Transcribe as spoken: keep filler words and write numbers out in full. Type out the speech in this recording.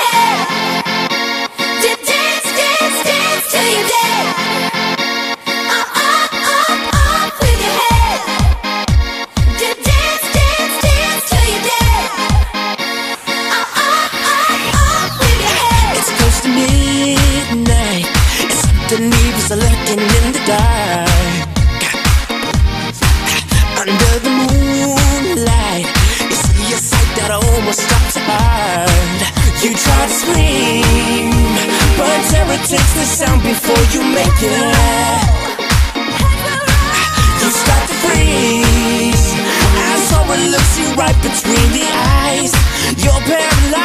head. Dance, dance, dance till you're dead. Up, up, up, up with your head. Dance, dance, dance till you're dead. Up, up, up, up with your head. It's close to midnight, and something evil's lurking in the dark. Under the moonlight, you see a sight that almost stops your heart. You try to scream, but terror takes the sound before you make it out. You start to freeze as horror looks you right between the eyes. You're paralyzed.